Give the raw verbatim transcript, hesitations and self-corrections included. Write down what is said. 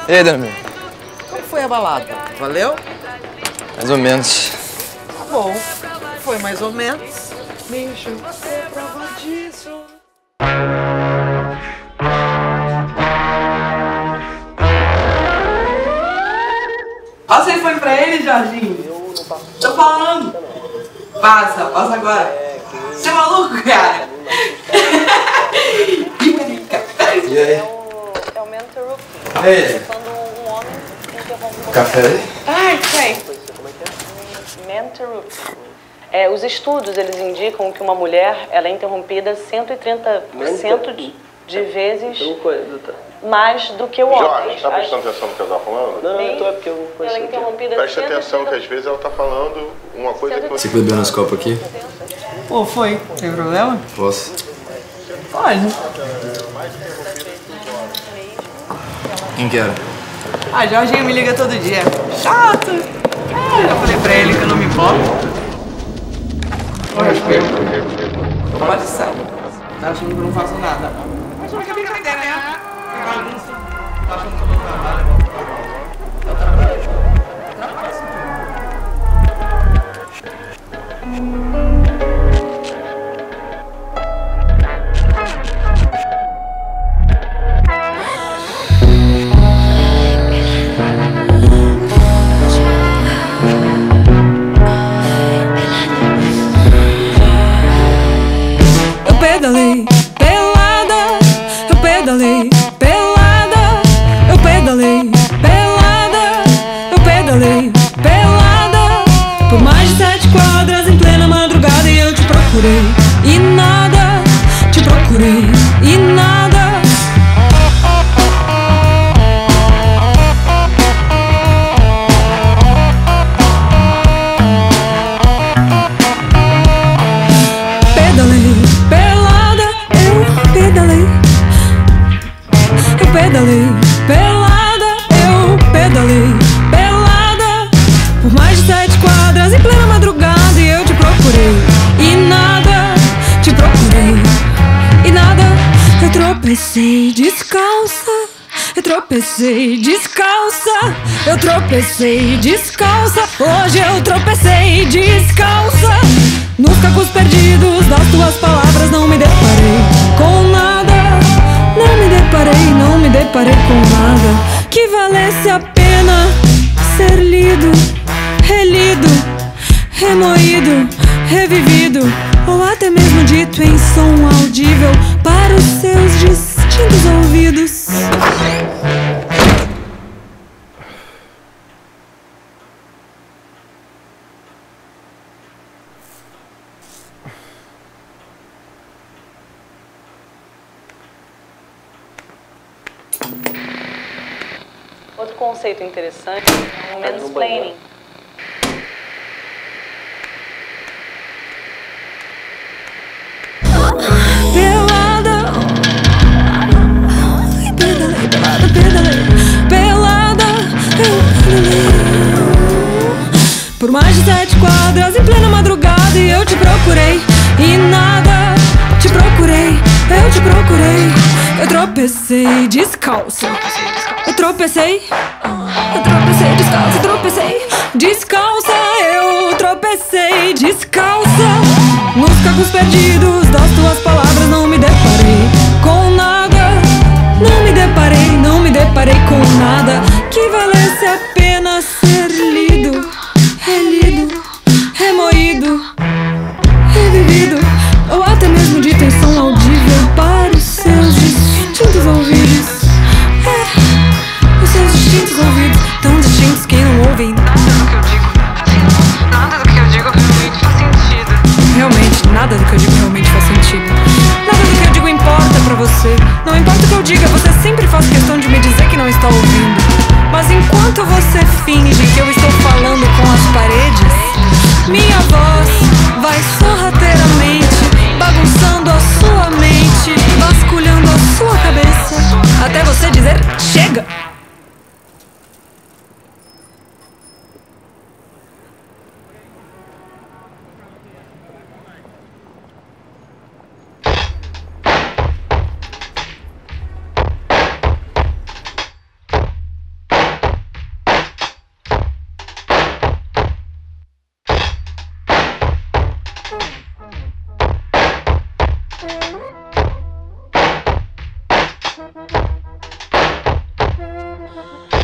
E aí, Dami? Como foi a balada? Valeu? Mais ou menos. Tá bom. Foi mais ou menos. Deixa eu ser prova disso. Passa aí, foi pra ele, Jorginho. Tô falando. Passa, passa agora. Você é maluco, cara? Que bonita. E aí? É o mentor. E aí? Quando um homem interrompe... Café aí? Ai, tem. Mentor. É, os estudos, eles indicam que uma mulher, ela é interrompida cento e trinta por cento de, de vezes mais do que o homem. Jorge, tá prestando atenção no que ela tá falando? Não, não tô, porque eu não ela é interrompida Presta atenção que às vezes ela tá falando uma coisa que Você você... bebeu nos copos aqui? Pô, foi. Tem problema? Posso? Pode. Quem que era? Ah, Jorginho me liga todo dia. Chato. Ah, já falei pra ele que eu não me importo. Pode ser. Tá achando que eu não faço nada. Mas é brincadeira, né? É bagunça. Tá achando que eu não trabalho? Eu trabalho. Trabalho sim. pedalei pelada, eu pedalei pelada, eu pedalei pelada, eu pedalei pelada, por mais de sete quadras em plena madrugada e eu te procurei e nada, te procurei e nada. Pedalei pelada, eu pedalei pelada, por mais de sete quadras em plena madrugada e eu te procurei e nada, te procurei e nada. Eu tropecei descalça, eu tropecei descalça, eu tropecei descalça, hoje eu tropecei descalça. Nos cacos perdidos das tuas palavras não me deparei com nada. Não me deparei, não me deparei com nada que valesse a pena ser lido, relido, remoído, revivido, ou até mesmo dito em som audível para os seus distintos ouvidos. Outro conceito interessante é o mansplaining. Pelada, pedalei, pelada, pedalei, pelada, eu pedalei por mais de sete quadras em plena madrugada e eu te procurei e nada, te procurei, eu te procurei, eu tropecei descalça. Eu tropecei, eu tropecei descalça, eu tropecei descalça, eu tropecei descalça. Nos cacos perdidos das tuas palavras não me deparei com nada. Não me deparei, não me deparei com nada que valesse a pena ser lido, relido, remoído, revivido, ou até mesmo dito em som audível para os seus distintos ouvidos. Os seus distintos ouvidos, tão distintos que não ouvem nada do que eu digo. Nada do que eu digo realmente faz sentido. Realmente, nada do que eu digo realmente faz sentido. Nada do que eu digo importa pra você. Não importa o que eu diga, você sempre faz questão de me dizer que não está ouvindo. Mas enquanto você finge que eu estou falando com as paredes, minha voz vai sorrateiramente bagunçando a sua mente, vasculhando a sua cabeça, até você dizer chega! Thank you.